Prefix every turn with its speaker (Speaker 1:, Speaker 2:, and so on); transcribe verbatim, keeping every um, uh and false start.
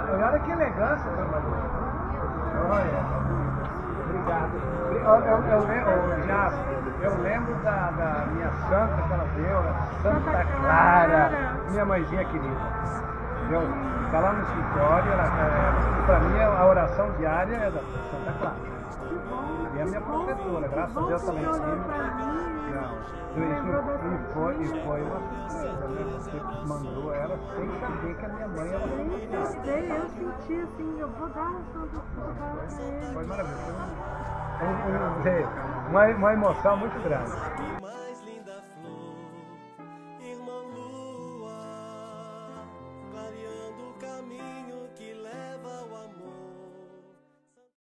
Speaker 1: olha, olha que elegância, seu Maria. Olha. Obrigado. Eu, eu, eu, eu, já, eu lembro da, da minha santa que ela deu, Santa, Santa Clara, Clara, minha mãezinha querida. Eu, tá lá no escritório, ela, é, pra mim a oração diária é da Santa Clara. E é a minha protetora, graças a Deus está lá em cima. Não, e foi, e foi uma surpresa, né? Você mandou ela sem saber que a minha mãe era Santa Clara.
Speaker 2: Eu sei, eu senti assim, eu vou dar Santa Clara.
Speaker 1: Foi maravilhoso. Uma, uma emoção muito grande.